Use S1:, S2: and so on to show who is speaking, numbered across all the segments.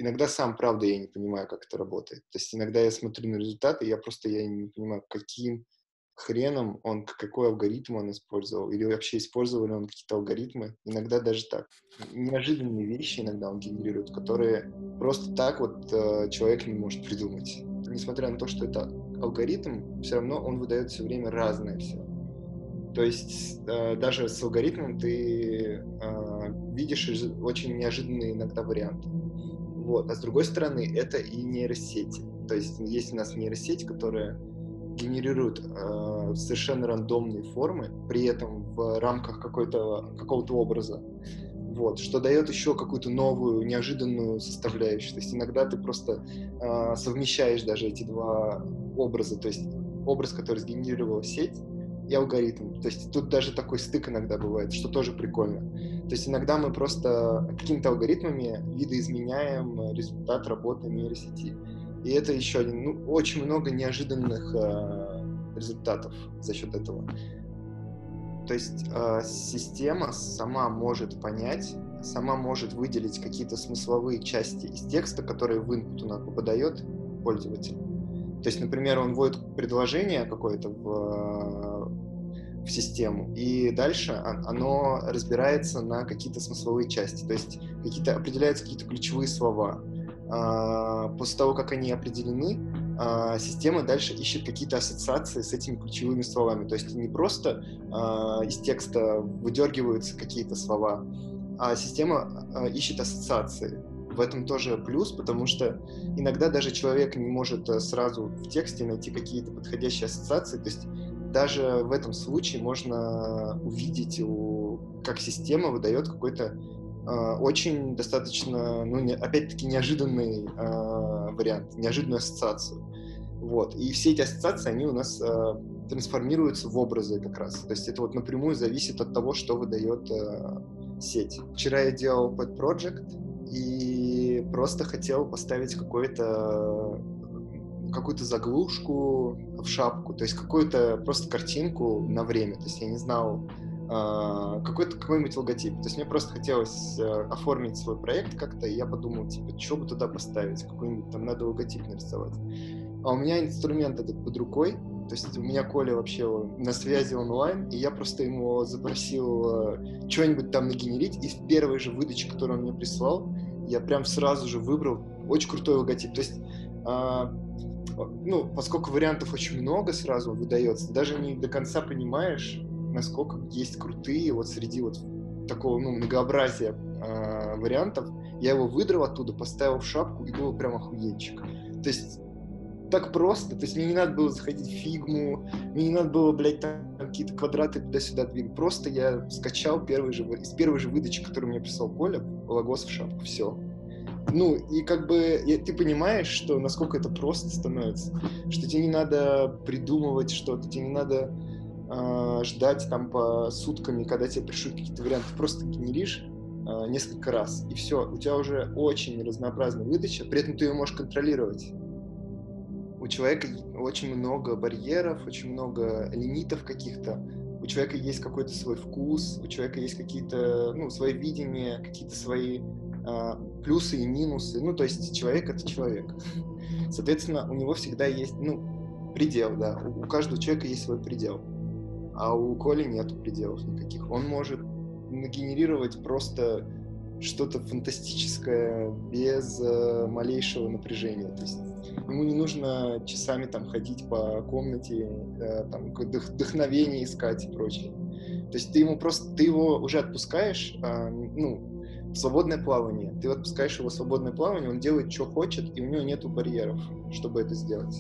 S1: иногда сам, правда, я не понимаю, как это работает. То есть иногда я смотрю на результаты, я не понимаю, каким хреном какой алгоритм он использовал, или вообще использовал ли он какие-то алгоритмы. Иногда даже так. Неожиданные вещи иногда он генерирует, которые просто так вот человек не может придумать. Несмотря на то, что это алгоритм, все равно он выдает все время разное все. То есть даже с алгоритмом ты видишь очень неожиданные иногда варианты. Вот. А с другой стороны, это и нейросети. То есть есть у нас нейросеть, которая генерирует совершенно рандомные формы, при этом в рамках какого-то образа. Вот, что дает еще какую-то новую, неожиданную составляющую. То есть иногда ты просто совмещаешь даже эти два образа. То есть образ, который сгенерировала сеть, и алгоритм. То есть тут даже такой стык иногда бывает, что тоже прикольно. То есть иногда мы просто какими-то алгоритмами видоизменяем результат работы нейросети. И это еще один, ну, очень много неожиданных результатов за счет этого. То есть система сама может понять, сама может выделить какие-то смысловые части из текста, которые в input у нас попадает пользователь. То есть, например, он вводит предложение какое-то в систему, и дальше оно разбирается на какие-то смысловые части, то есть определяются какие-то ключевые слова. После того, как они определены, система дальше ищет какие-то ассоциации с этими ключевыми словами. То есть не просто из текста выдергиваются какие-то слова, а система ищет ассоциации. В этом тоже плюс, потому что иногда даже человек не может сразу в тексте найти какие-то подходящие ассоциации. То есть даже в этом случае можно увидеть, как система выдает какой-то очень достаточно, ну, опять-таки, неожиданный вариант, неожиданную ассоциацию. Вот. И все эти ассоциации, они у нас трансформируются в образы как раз. То есть это вот напрямую зависит от того, что выдает сеть. Вчера я делал pet project и просто хотел поставить какую-то заглушку в шапку, то есть какую-то просто картинку на время. То есть я не знал какой-нибудь логотип. То есть мне просто хотелось оформить свой проект как-то, и я подумал, типа, что бы туда поставить, какой-нибудь там надо логотип нарисовать. А у меня инструмент этот под рукой, то есть у меня Коля вообще на связи онлайн, и я просто ему запросил что-нибудь там нагенерить, и в первой же выдаче, которую он мне прислал, я прям сразу же выбрал очень крутой логотип. То есть ну, поскольку вариантов очень много сразу выдается, даже не до конца понимаешь, насколько есть крутые вот среди вот такого, ну, многообразия вариантов. Я его выдрал оттуда, поставил в шапку, и было прям охуенчик. То есть так просто, то есть мне не надо было заходить в фигму, мне не надо было, блядь, там какие-то квадраты туда-сюда двигать. Просто я скачал из первой же выдачи, которую мне прислал Коля, логос в шапку, все. Ну, и как бы ты понимаешь, что насколько это просто становится, что тебе не надо придумывать что-то, тебе не надо ждать там по сутками, когда тебе пришлют какие-то варианты, ты просто генеришь несколько раз, и все, у тебя уже очень разнообразная выдача, при этом ты ее можешь контролировать. У человека очень много барьеров, очень много лимитов каких-то, у человека есть какой-то свой вкус, у человека есть какие-то, ну, свои видения, какие-то свои плюсы и минусы. Ну, то есть человек — это человек. Соответственно, у него всегда есть, ну, предел, да. У каждого человека есть свой предел. А у Коли нету пределов никаких. Он может нагенерировать просто что-то фантастическое без малейшего напряжения. То есть ему не нужно часами там ходить по комнате, там вдохновение искать и прочее. То есть ты его уже отпускаешь, ну, в свободное плавание. Ты отпускаешь его в свободное плавание, он делает, что хочет, и у него нету барьеров, чтобы это сделать.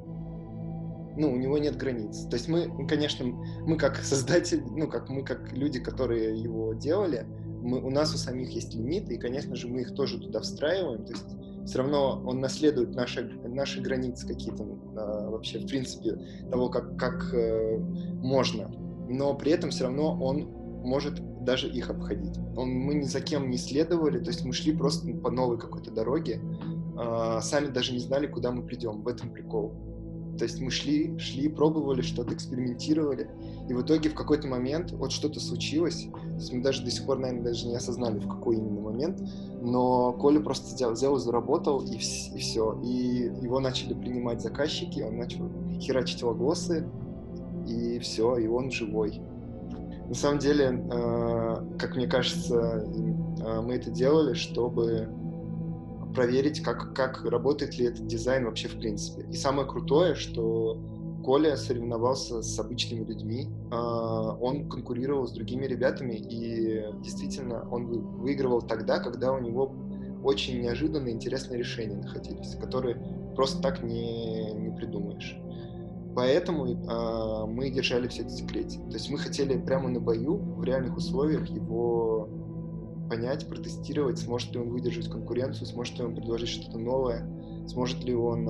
S1: Ну, у него нет границ. То есть конечно, мы как создатели, ну, как люди, которые его делали, у нас у самих есть лимиты, и, конечно же, мы их тоже туда встраиваем. То есть все равно он наследует наши границы какие-то вообще, в принципе, того, как можно. Но при этом все равно он может даже их обходить. Мы ни за кем не следовали, то есть мы шли просто по новой какой-то дороге, сами даже не знали, куда мы придем. В этом прикол. То есть мы шли, пробовали что-то, экспериментировали, и в итоге в какой-то момент вот что-то случилось. То есть мы даже до сих пор, наверное, даже не осознали, в какой именно момент, но Коля просто взял и заработал, и все. И его начали принимать заказчики, он начал херачить логосы, и все, и он живой. На самом деле, как мне кажется, мы это делали, чтобы проверить, как работает ли этот дизайн вообще в принципе. И самое крутое, что Коля соревновался с обычными людьми, он конкурировал с другими ребятами, и действительно он выигрывал тогда, когда у него очень неожиданные интересные решения находились, которые просто так не придумаешь. Поэтому мы держали все это в секрете. То есть мы хотели прямо на бою, в реальных условиях его понять, протестировать, сможет ли он выдержать конкуренцию, сможет ли он предложить что-то новое, сможет ли он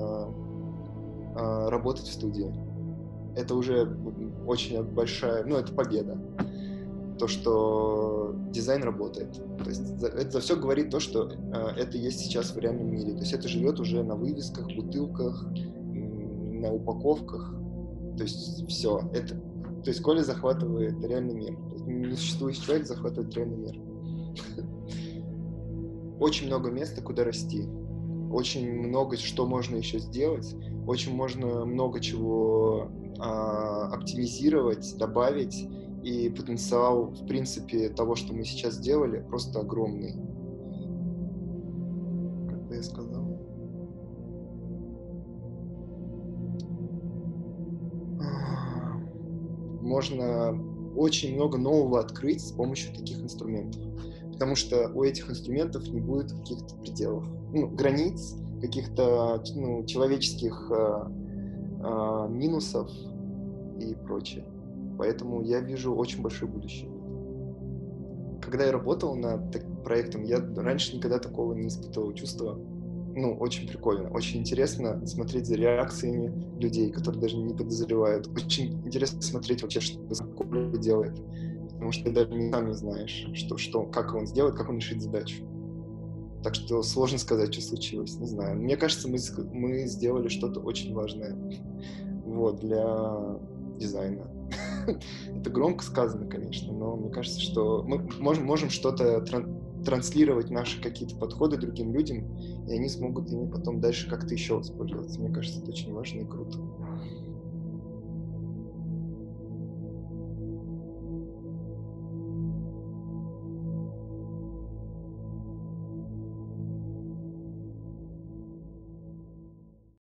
S1: работать в студии. Это уже очень большая, это победа. То, что дизайн работает. То есть это за все говорит то, что это есть сейчас в реальном мире. То есть это живет уже на вывесках, бутылках, на упаковках. То есть все. То есть Коля захватывает реальный мир. То есть несуществующий человек захватывает реальный мир. Очень много места, куда расти. Очень много что можно еще сделать. Очень можно много чего оптимизировать, добавить. И потенциал, в принципе, того, что мы сейчас сделали, просто огромный. Как бы я сказал. Можно очень много нового открыть с помощью таких инструментов. Потому что у этих инструментов не будет каких-то пределов, границ, каких-то человеческих минусов и прочее. Поэтому я вижу очень большое будущее. Когда я работал над проектом, я раньше никогда такого не испытывал чувства. Очень прикольно, очень интересно смотреть за реакциями людей, которые даже не подозревают. Очень интересно смотреть вообще, что Коля делает. Потому что ты даже сам не знаешь, как он сделает, как он решит задачу. Так что сложно сказать, что случилось, не знаю. Мне кажется, мы сделали что-то очень важное для дизайна. Это громко сказано, конечно, но мне кажется, что мы можем что-то транслировать, наши какие-то подходы другим людям, и они смогут ими потом дальше как-то еще воспользоваться. Мне кажется, это очень важно и круто.